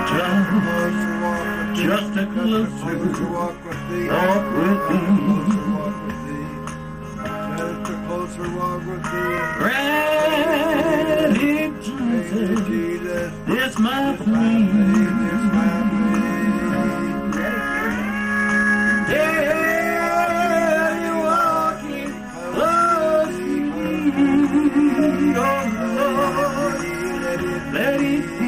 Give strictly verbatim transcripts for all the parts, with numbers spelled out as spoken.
Just a closer walk with thee. Walk with thee. Just a closer walk with thee. Granted, Jesus, it's my plea. It's my plea. Yeah, you're walking close to me. Oh Lord, let it be.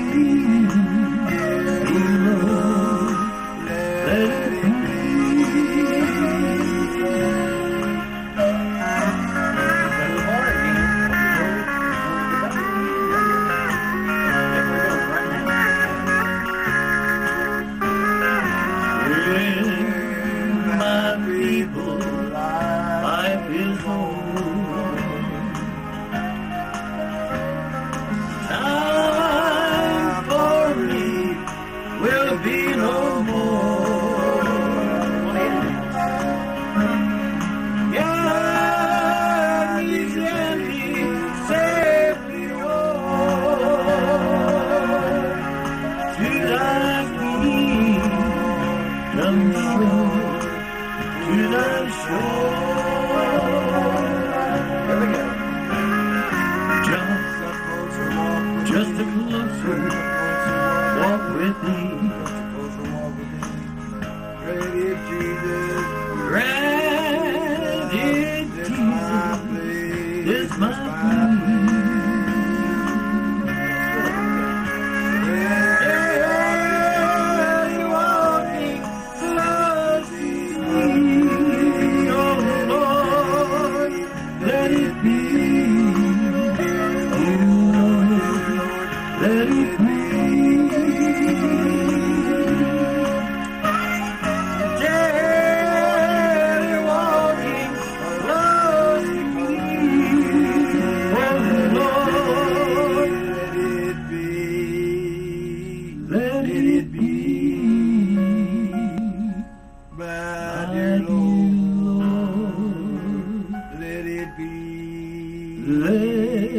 Just a closer walk with thee. Granted, Jesus, granted, Jesus, is my plea. Yeah, you're walking close to me. Oh Lord, let it be. Let it be. Yeah, you're walking close to me. Oh Lord, let it be. Let it be. My dear Lord, let it be. Let it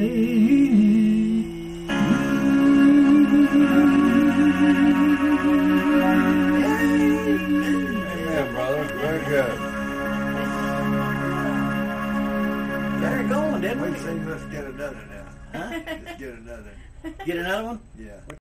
Amen, brother. Very good. Got her going, didn't we? Let's see, let's get another now. Huh? Let's get another. Get another one? Yeah.